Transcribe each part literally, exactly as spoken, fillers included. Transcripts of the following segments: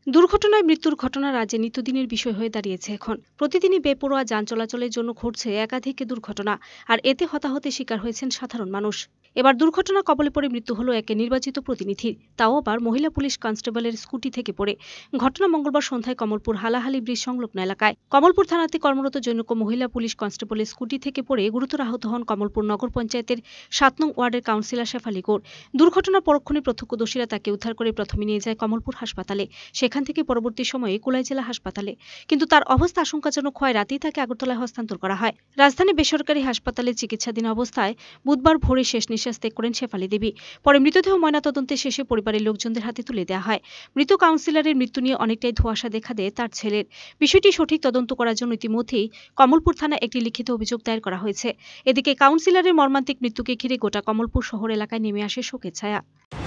দুর্ঘটনায় মৃত্যুর ঘটনা রাজ্যে নিত্যদিনের বিষয় হয়ে দাঁড়িয়েছে এখন। প্রতিদিনই বেপরোয়া যান চলাচলের জন্য ঘটছে একাধিক দুর্ঘটনা, আর এতে হতাহতের শিকার হয়েছেন সাধারণ মানুষ। এবার দুর্ঘটনা কবলে পড়ে মৃত্যু হলো এক নির্বাচিত প্রতিনিধির, তাও আবার মহিলা পুলিশ কনস্টেবলের স্কুটি থেকে পড়ে। ঘটনা মঙ্গলবার সন্ধ্যায় কমলপুর হালাহালি ব্রিজ সংলগ্ন এলাকায়। কমলপুর থানাতে কর্মরত জনৈক মহিলা পুলিশ কনস্টেবলের স্কুটি থেকে পড়ে গুরুতর আহত হন কমলপুর নগর পঞ্চায়েতের সাত নং ওয়ার্ডের কাউন্সিলর শেফালি গৌর। দুর্ঘটনার পরক্ষণে প্রত্যক্ষদর্শীরা তাকে উদ্ধার করে প্রথমে নিয়ে যায় কমলপুর হাসপাতালে, সেখান থেকে পরবর্তী সময়ে কোলাই জেলা হাসপাতালে। কিন্তু তার অবস্থা আশঙ্কাজনক হওয়ায় রাতেই তাকে আগরতলায় হস্তান্তর করা হয়। রাজধানী বেসরকারি হাসপাতালে চিকিৎসাধীন অবস্থায় বুধবার ভোরে শেষ নিঃশ্বাস ত্যাগ করেন শেফালি দেবী। পরে মৃতদেহ ময়নাতদন্তে শেষে পরিবারের লোকজনদের হাতে তুলে দেওয়া হয়। মৃত কাউন্সিলরের মৃত্যু নিয়ে অনেকটাই ধোঁয়াশা দেখা দেয় তার ছেলের। বিষয়টি সঠিক তদন্ত করার জন্য ইতিমধ্যেই কমলপুর থানায় একটি লিখিত অভিযোগ দায়ের করা হয়েছে। এদিকে কাউন্সিলরের মর্মান্তিক মৃত্যুকে ঘিরে গোটা কমলপুর শহর এলাকায় নেমে আসে শোকের ছায়া।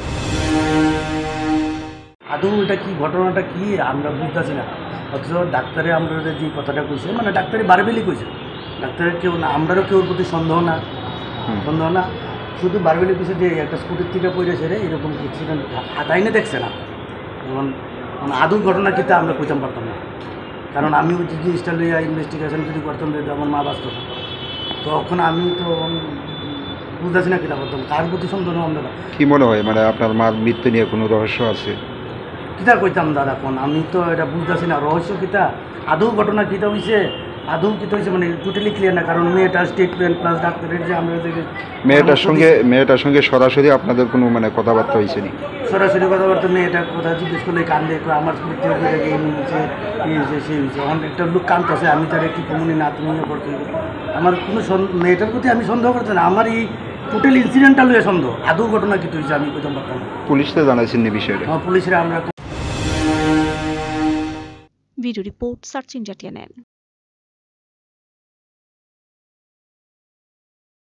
আদৌ এটা কি ঘটনাটা কি আমরা বুঝতেছি না। অথচ ডাক্তারে আমরা যে কথাটা কইছে, মানে ডাক্তারে বারবেলি কইছে, ডাক্তারের কেউ না, আমরারও কেউর প্রতি সন্দেহ না সন্দেহ না শুধু বারবেলি কইছে যে একটা স্কুটির থেকে পড়েছে রে, এরকম অ্যাক্সিডেন্ট হাতাইনে দেখছে না। যেমন মানে আদৌ ঘটনা কিন্তু আমরা কইতাম পারতাম না, কারণ আমি ওই জিনিসটা লইয়া ইনভেস্টিগেশন যদি করতাম যে আমার মা বাঁচত না, তখন আমি তো বুঝতেছি না কিনা করতাম, কার প্রতি সন্দেহ আমরা। কি মনে হয়, মানে আপনার মার মৃত্যু নিয়ে কোনো রহস্য আছে? কিতা কইতাম দাদা, কোন আমি তো এটা বুঝতেছি না রহস্য কিতা, আদৌ ঘটনা কিতা হয়েছে, আদৌ কিতা হয়েছে মানে টোটালি ক্লিয়ার না। কারণ মেয়েটার স্টেটমেন্ট প্লাস ডাক্তারের যে আমরা মেয়েটার সঙ্গে মেয়েটার সঙ্গে সরাসরি আপনাদের কোনো মানে কথাবার্তা হয়েছে নি? সরাসরি কথাবার্তা মেয়েটা কথা জিজ্ঞেস করলে কান্দে, আমার স্কুল থেকে এই হয়েছে এই হয়েছে সেই হয়েছে। এখন একটা লোক কান্দতেছে, আমি তার একটি কমুনি না তুমি করতে, আমার কোনো মেয়েটার প্রতি আমি সন্দেহ করতে না, আমার এই টোটাল ইনসিডেন্টটা লইয়া সন্দেহ, আদৌ ঘটনা কি হয়েছে আমি কইতাম পারতাম না। পুলিশকে জানাইছেন এই বিষয়টা? হ্যাঁ, পুলিশরা আমরা। Video report search India TNN.